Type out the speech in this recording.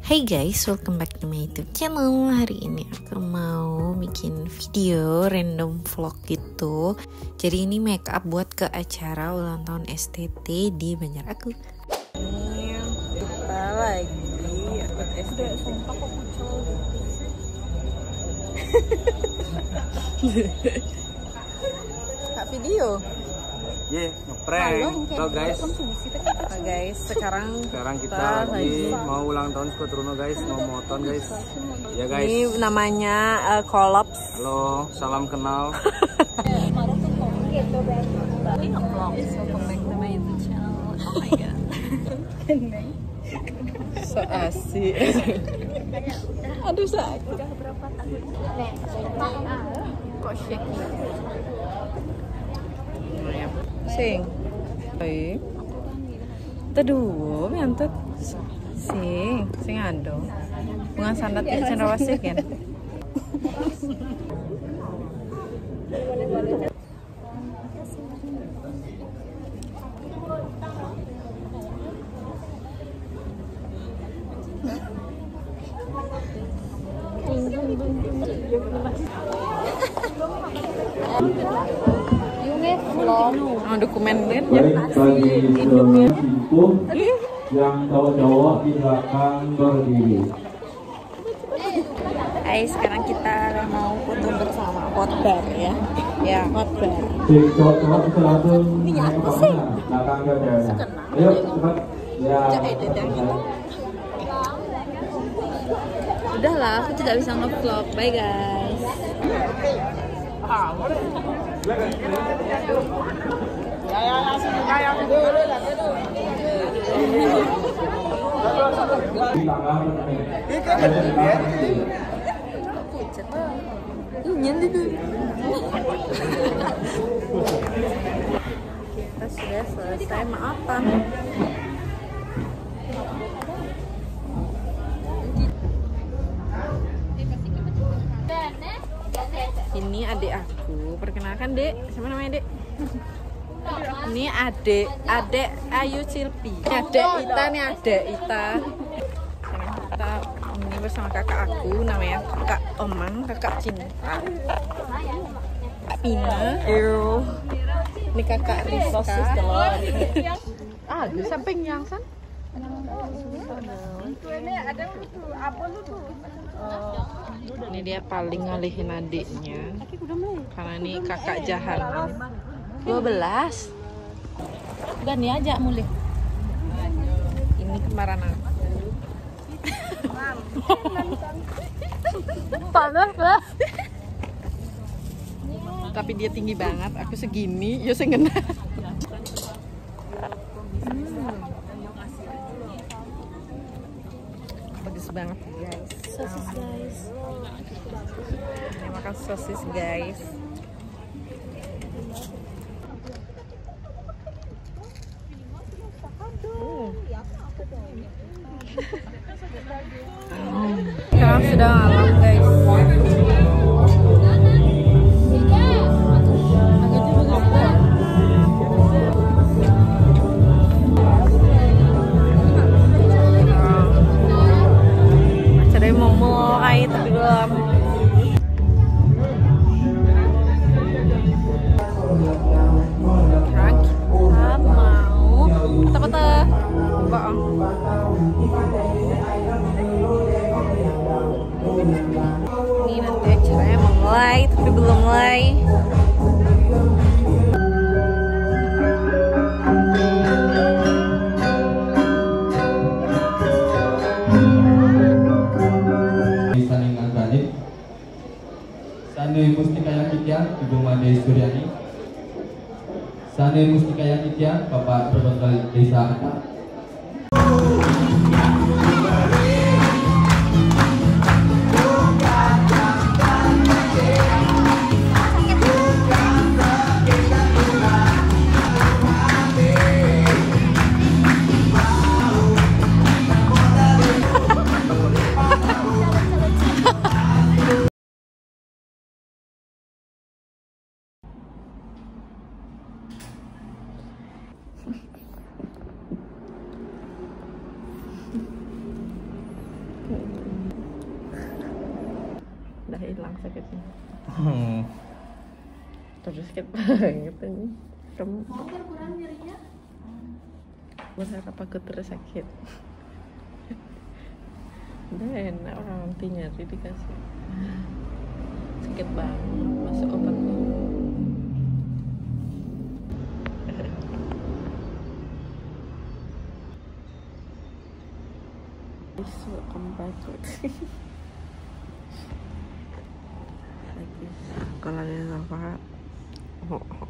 Hey guys, welcome back to my YouTube channel. Hari ini aku mau bikin video random vlog gitu. Jadi ini make up buat ke acara ulang tahun STT di Banjar Aku. Kita lagi ikut STT. Sumpah kok kucel. Kak video. Ngeprank. So guys, sekarang kita lagi mau ulang tahun Skotruno guys, mau moton guys. Ya guys. Ini namanya Collapse. Halo, salam kenal. So asik. Aduh sakit. Kok shake? Sing. Oi. Teduh, miantut. Sing ando. Bunga sandat ya cendrawasih kan. Dokumen ya. Bagi yang cowok-cowok di belakang berdiri. Hai, sekarang kita mau foto bersama hotbar ya. Ya, hotbar. Cowok-cowok bisa langsung belakang saja. Ayo cepat. Ya. Udahlah, aku tidak bisa nge-vlog. Bye guys. Kita sudah selesai maafan. Ini adik aku, perkenalkan dek, siapa namanya dek? Ini adik Ayu Cilpi. Adik Ita nih, adik Ita. Kita ini bersama kakak aku, namanya kakak Omang, kakak Cinta, Kak Pina. Ini kakak Rizka. Samping yang san. Ini dia paling ngalihin adiknya karena ini kakak jahat. 12 Gani aja mulai. Ini kembaran aku. Panas lah. Tapi dia tinggi banget, aku segini, ya sengena. Bagus banget guys. Sosis guys. Ini makan sosis guys. Sekarang sudah malam guys. Acaranya mau mulai tapi belum. Kita mau foto-foto. Bohong. Ini nanti acaranya mau mulai tapi belum mulai. Saningan Banit, Sandi Mustika Yakitya, Ibu Made Suryani, Sandi Mustika Yakitya, Bapak Pertenggal Desa Ata. Udah hilang sakitnya. Terus sakit banget ini. Kamu Mau berkurang nyerinya? berharap aku terus sakit. Udah enak orang nanti nyari dikasih. Sakit banget masuk obatnya. Isu kembali. Lagi kalau ada apa